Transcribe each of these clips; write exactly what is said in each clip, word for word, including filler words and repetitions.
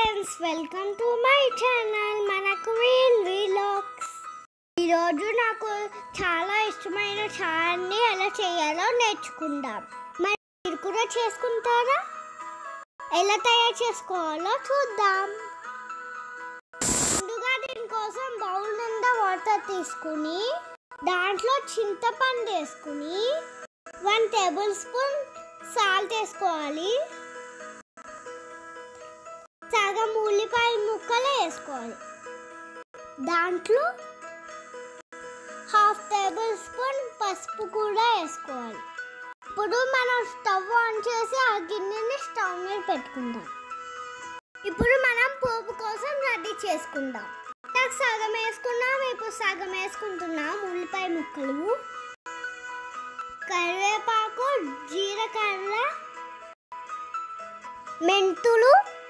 friends, welcome to my channel Manakuin Vlogs. ఈ రోజు నాకు చాలా ఇష్టమైన చాలాని ఎలా చేయాలో నేర్చుకుందాం. మరి మీరు కూడా చేసుకుంటారా? ఎలా తయారు చేసుకోవాలో చూద్దాం. ముందుగా దీనికోసం బౌల్ నిండా వాటర్ తీసుకుని దాంట్లో చింతపండు వేసుకుని వన్ టేబుల్ స్పూన్ సాల్ట్ వేసుకోవాలి. సగం ఉల్లిపాయ ముక్కలు వేసుకోవాలి. దాంట్లో హాఫ్ టేబుల్ స్పూన్ పసుపు కూడా వేసుకోవాలి. ఇప్పుడు మనం స్టవ్ ఆన్ చేసి ఆ గిన్నెని స్టవ్ మీద పెట్టుకుందాం. ఇప్పుడు మనం పోపు కోసం రెడీ చేసుకుందాం. నాకు సగం వేసుకున్నాం, ఇప్పుడు సగం వేసుకుంటున్నాం. ఉల్లిపాయ ముక్కలు, కరివేపాకు, జీలకర్ర, మెంతులు,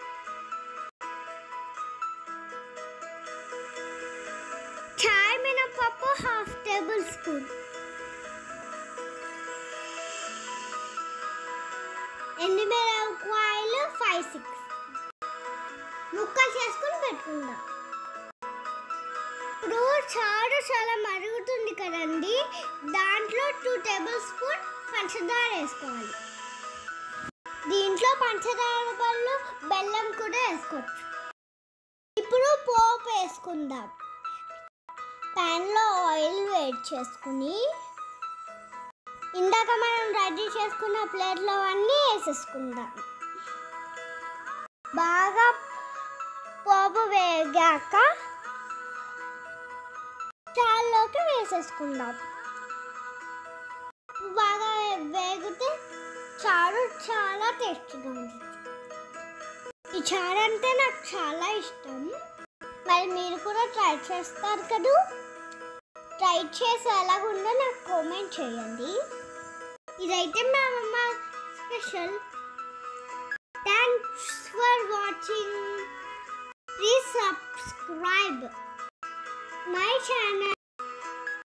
చాయ్ మినపప్పు హాఫ్ టేబుల్ స్పూన్, ఎండుమిరపకాయలు ఫైవ్ సిక్స్ ముక్కలు చేసుకుని పెట్టుకుందాం. ఇప్పుడు చారు చాలా మరుగుతుంది కదండి, దాంట్లో టూ టేబుల్ స్పూన్ పంచదార వేసుకోవాలి. దీంట్లో పంచదార బదులు బెల్లం కూడా వేసుకోవచ్చు. ఇప్పుడు పోపు వేసుకుందాం. ప్యాన్లో ఆయిల్ వేడి చేసుకుని ఇందాక మనం రెడీ చేసుకున్న ప్లేట్లో అన్నీ వేసేసుకుందాం. బాగా పోపు వేగాక చారులోకి వేసేసుకుందాం. బాగా వేగితే చారు చాలా టేస్టీగా ఉంటుంది. ఈ చారు అంటే నాకు చాలా ఇష్టం. మరి మీరు కూడా ట్రై చేస్తారు కదా? ట్రై చేసి ఎలాగుందో నాకు కామెంట్ చేయండి. ఇదైతే మా అమ్మ special. Thanks for watching. Please subscribe my channel.